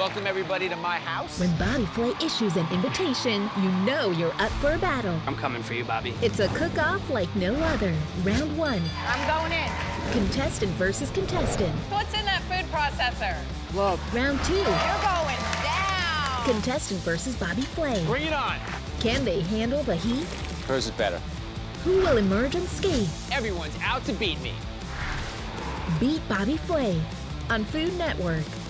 welcome everybody to my house. When Bobby Flay issues an invitation, you know you're up for a battle. I'm coming for you, Bobby. It's a cook-off like no other. Round 1. I'm going in. Contestant versus contestant. What's in that food processor? Love. Round 2. You're going down. Contestant versus Bobby Flay. Bring it on. Can they handle the heat? Hers is better. Who will emerge unscathed? Everyone's out to beat me. Beat Bobby Flay on Food Network.